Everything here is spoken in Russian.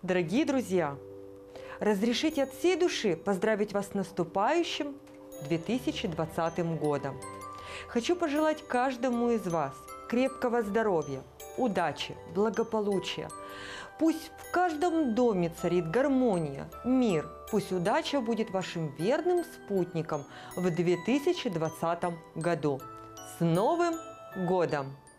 Дорогие друзья, разрешите от всей души поздравить вас с наступающим 2020 годом. Хочу пожелать каждому из вас крепкого здоровья, удачи, благополучия. Пусть в каждом доме царит гармония, мир. Пусть удача будет вашим верным спутником в 2020 году. С Новым годом!